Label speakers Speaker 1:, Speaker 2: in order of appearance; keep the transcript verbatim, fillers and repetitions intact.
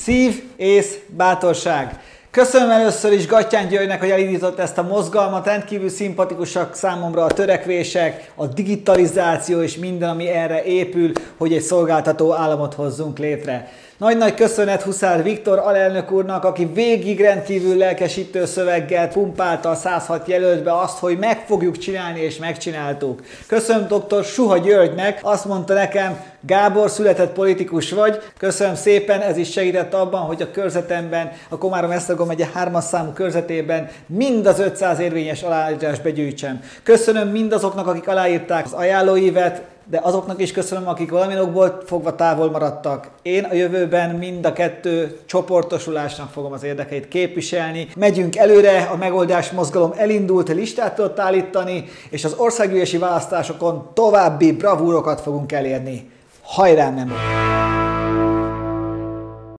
Speaker 1: Szív, ész, bátorság. Köszönöm először is Gattyán Györgynek, hogy elindított ezt a mozgalmat, rendkívül szimpatikusak számomra a törekvések, a digitalizáció és minden, ami erre épül, hogy egy szolgáltató államot hozzunk létre. Nagy-nagy köszönet Huszár Viktor alelnök úrnak, aki végig rendkívül lelkesítő szöveggel pumpálta a száz hat jelöltbe azt, hogy meg fogjuk csinálni, és megcsináltuk. Köszönöm dr. Suha Györgynek, azt mondta nekem, Gábor, született politikus vagy. Köszönöm szépen, ez is segített abban, hogy a körzetemben, a Komárom-Esztergom megye hármas számú körzetében mind az ötszáz érvényes aláírást begyűjtsem. Köszönöm mindazoknak, akik aláírták az ajánlóívet, de azoknak is köszönöm, akik valamilyen okból fogva távol maradtak. Én a jövőben mind a kettő csoportosulásnak fogom az érdekeit képviselni. Megyünk előre, a Megoldás Mozgalom elindult, listát tudott állítani, és az országgyűlési választásokon további bravúrokat fogunk elérni. Hajrá, Memo!